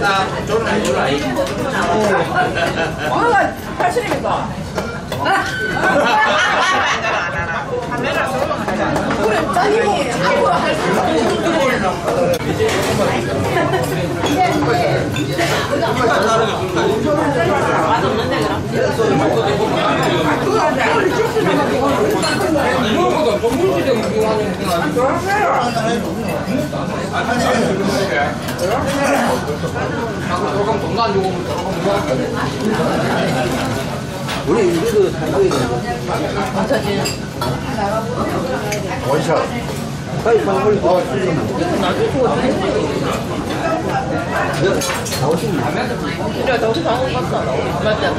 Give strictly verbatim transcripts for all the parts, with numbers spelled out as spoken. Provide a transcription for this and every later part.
아, 팔십입니까? 그래, 짜님이 함부로 할 수 맛없는데 우리 이거 탈거해야 돼. 원샷. 빨리 빨리 빨리. 어, 나중에 그거 나오시면 그래, 나오시 방금 갔어. 맞다.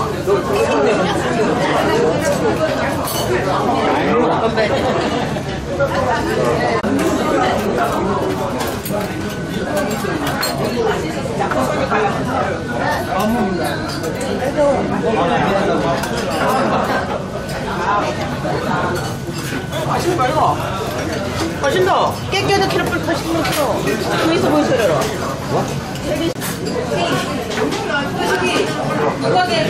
맛있는 거 이거? 맛있다. 깨깨도 키로불 맛있는 거. 그 있어 보이시려라. 뭐? 누가 게?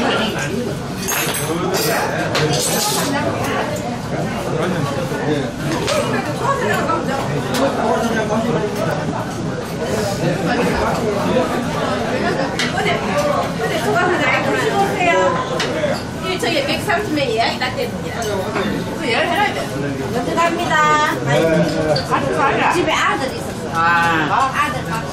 저기 백삼십 명 예약이 났대는데 그 예약해놔야 돼. 먼저 갑니다. 같이 가자. 집에 아들 있었어. 아. 아들 같이.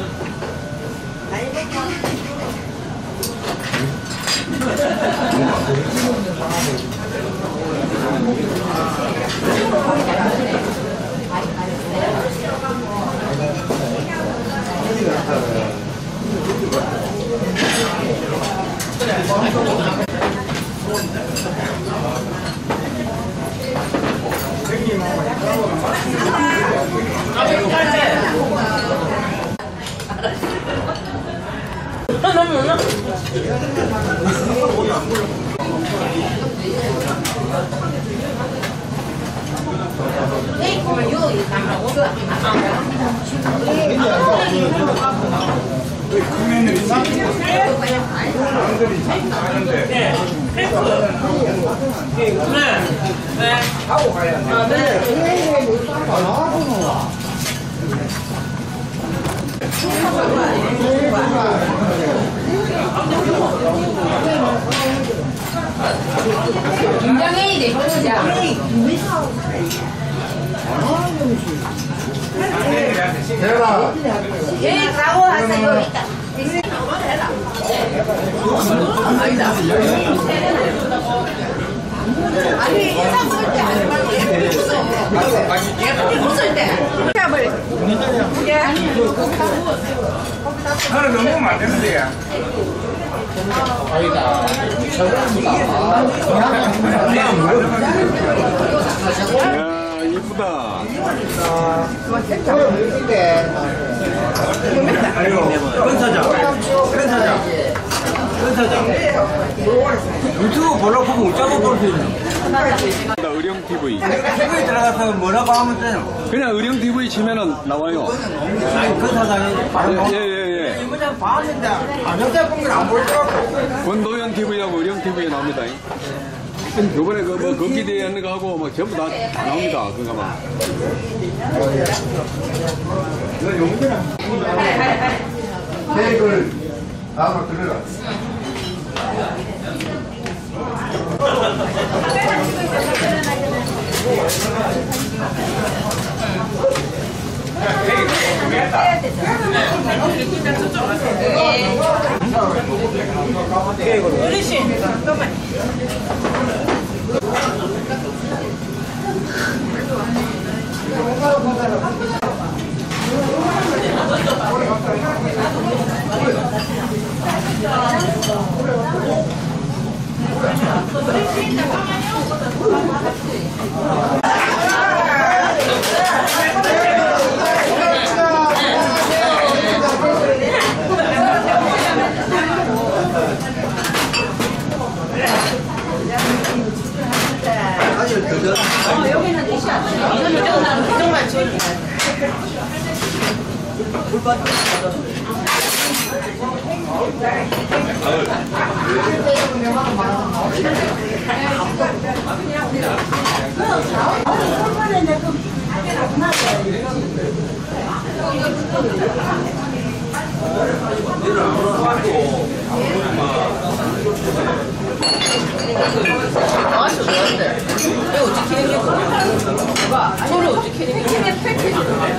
너무 나. 하고 가야 돼. 아, 네. 김장해야 돼, 김장. 대라. 예, 가고 왔어요. 아니다. 아니, 인상 볼 때 하지 말고 예쁘게 웃어. 예쁘게 웃을 때. 캡을. 예. 하나 넘으면 안 되는데. 아니다. 이야, 이쁘다. 아이고, 큰 사장. 큰 사장. 큰 사장. 유튜브 보려고 보면 어쩌고 볼 수 있는. 의령티비. 티비에 들어가서 뭐라고 하면 되노? 그냥 의령티비 치면은 나와요. 아니, 큰 사장이 바로. 예, 예, 예. 이번에 봤는데, 안녕자 본건 안 보이더라고. 권도현 티비하고 의령티비에 나옵니다. 요번에 그 뭐 걷기대회 하는 거 하고 뭐 전부 다, 다 나옵니다. 그거 막. 케이크를 다음으로 들어라. 어르신, 잠깐만. 어, 여기는 이시 안 돼. 이거는 정말 좋은. 맛이 없는데 이거 어떻게 해야 돼? 저를 어떻게 해야 돼? 이게 패키지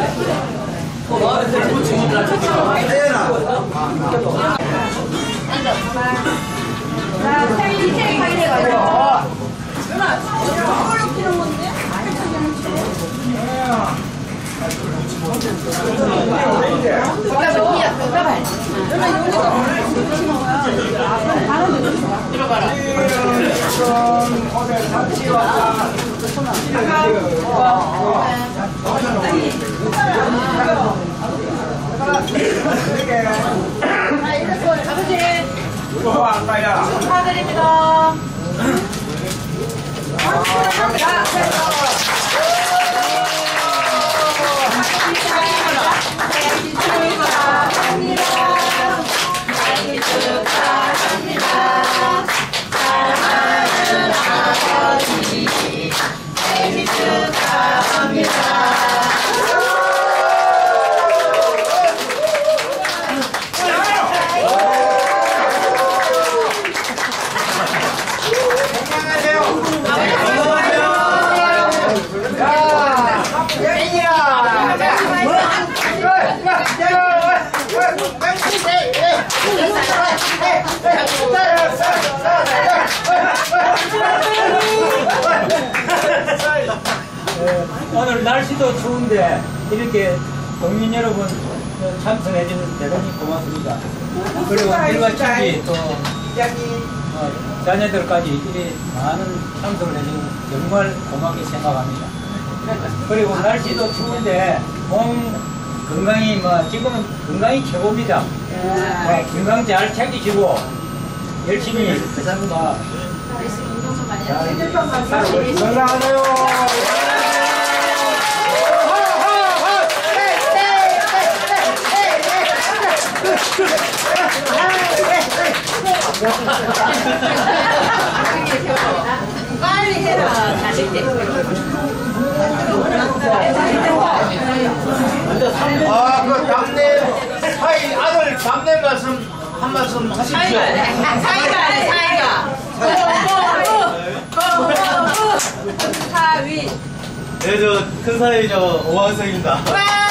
자, 생리체 파이래가지고 이걸로 피는 건데? 아까 저기야, 그거 봐야 들어가라. 아버지, 축하드립니다. 오늘 날씨도 추운데 이렇게 동민 여러분 참석해 주셔서 대단히 고맙습니다. 그리고 일과 친지 또 어, 자녀들까지 이리 많은 참석을 해주셔서 정말 고맙게 생각합니다. 그리고 날씨도 추운데 몸 건강이 뭐 지금은 건강이 최고입니다. 어, 건강 잘 챙기시고 열심히 뭐, 건강하세요. 빨리 해라, 자식 때. 아, 그 담내, 사이 아들 담내 말씀 한 말씀 하십시오. 사이가 아니, 사이가. 사위. 네, 저 큰 사이 저 오광석입니다.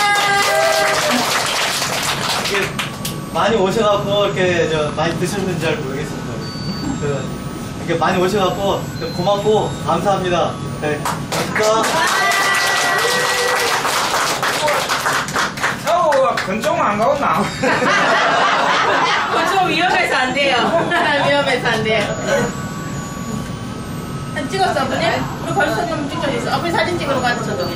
이렇게 많이 오셔갖고 이렇게 저 많이 드셨는지 잘 모르겠습니다. 그, 이렇게 많이 오셔갖고 고맙고 감사합니다. 네, 감사합니다. 사오가 근종 안 가온나? 좀 위험해서 안 돼요. 위험해서 안 돼요. 사진 찍었어, 아버님? 우리 걸사좀 찍자 있어. 아버님 사진 찍으러 가자, 저쪽에.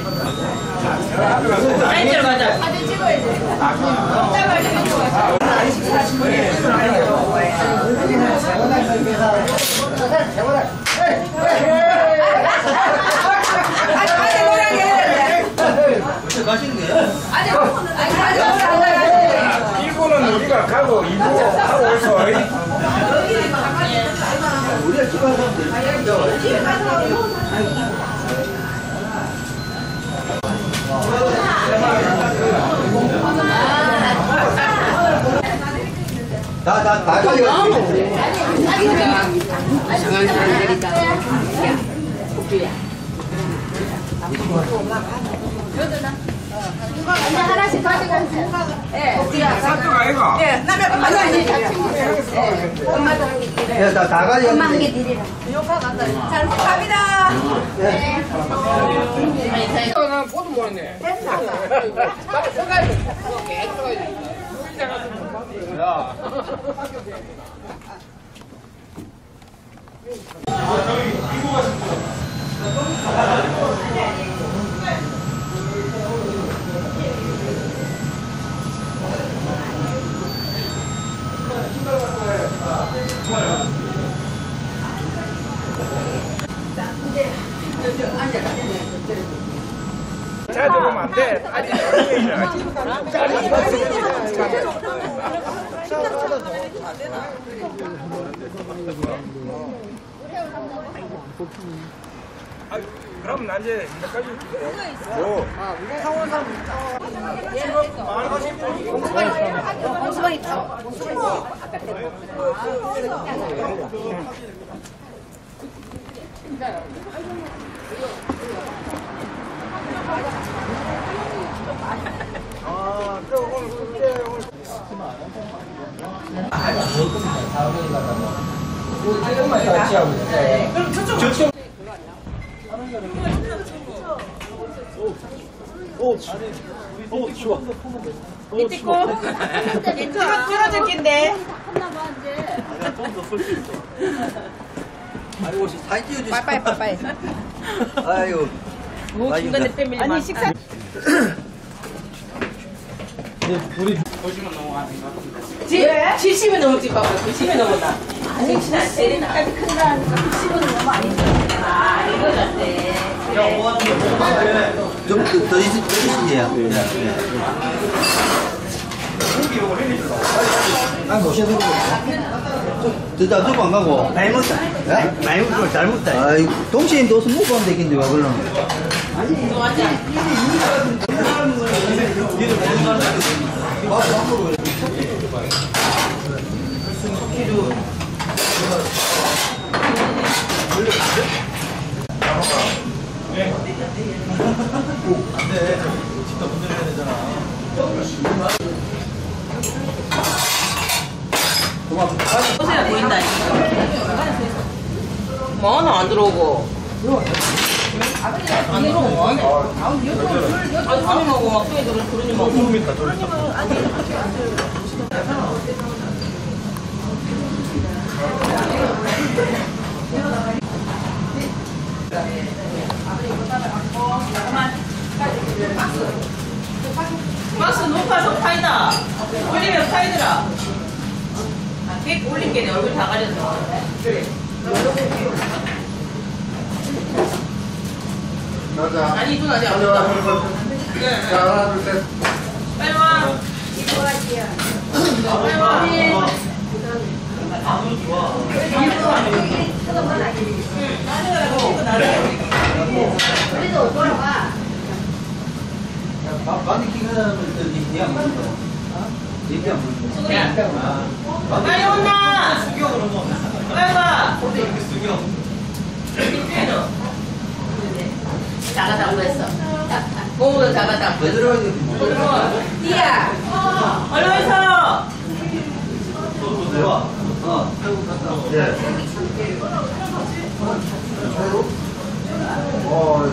사진 찍으러 가자. 사진 찍어야지. 이따가 사진 찍어야지. 아직 아직 노래하게 해야 돼. 어째 가시는데요? 아직 아직 아직 아직 일 부는 우리가 가고 이 부 하고 오서. 우리가 집에 가서 집에 가서 다, 다, 다 가져가. 하나씩 가져가세요. 예. 사또가 아이가? 예. 남의 엄마도 아니 엄마도 한 개 드려요. 야, 다, 다 가져가. 엄마 한 개 드리라. 잘 먹습니다. 네. 나는 보도 모르네. 야. 잘 들으면 안 돼. 아직 어린이들 아직. 그럼 나 이제 몇 가지 공수방이 있다. 공수방이 그럼 저쪽 저쪽 오, 오, 추워. 이 찍고 줄어들 낀데. 아이고 사진 찍어주시 빠빠이 빠빠이. 아이고 뭐 중간에 빼밀리. 아니 식사. 칠십이 넘었지 봐봐. 구십이 넘었나? 아니 진짜 안 때리나? 큰다 하니까 구십은 너무 아니지. 아 이거 같대. 야, 뭐 하는 거야? 좀더 있으세요. 아, 모셔도 저도 저거 안 가고. 많이 먹다. 많이 먹고 잘 먹다. 아이, 동시에 넣어서 먹고 하면 되겠는데, 왜 그러나? 아니, 맞아. 안돼. 직접 운전해야 되잖아. 보세요 보인다. 뭐는 안 들어오고. 안 들어오고 뭐하네. 아니 아니 먹고 막 또 들어 그러니 막. 좀 있다, 좀 있다. 박스 높아서 파이다. 올리면 파이더라. 케이크 올린 게 내 얼굴 다 가렸어. 가자. 아니 눈 아직 안 보다. 자, 하나, 둘, 셋. 빨리 와. 빨리 와. 아무 좋아. 그래도 돌아와. 많이 기가는 얘기 안 먹는다. 얘기 안 먹는다. 빨리 온나. 숙여, 그러면. 빨리 와. 이렇게 숙여. 작아다고 했어. 몸으로 작아다고. 왜 들어가야 되겠지? 띠야. 얼른 서. 또, 또 들어와. 어. 예. 어,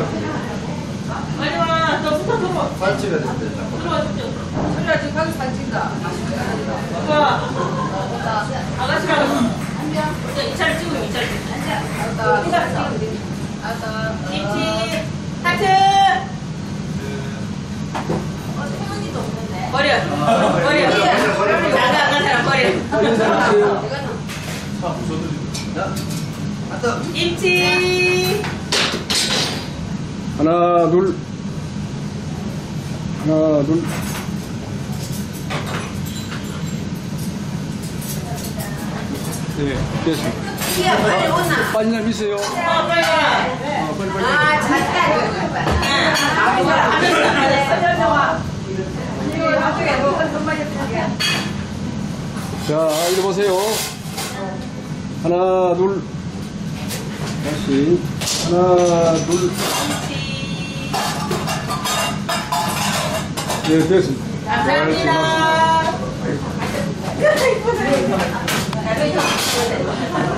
빨리 와. 너 스타 들어와. 살찌가 됐대. 들어와 좀. 들어와 지금 가서 살찐다. 들어와. 아가씨랑. 이 차를 찍으면 이 차를 찍으면. 앉아. 앉아. 김치. 하트. 버려. 버려. 나가 안 간 사람 버려. 김치. 하나 둘 하나 둘 네, 됐습니다. 띠야 빨리 오나. 빨리 내미세요. 어 빨리 와. 아 잘했다. 자, 이리 보세요. 하나 둘 다시 하나 둘 네, 됐습니다. 감사합니다.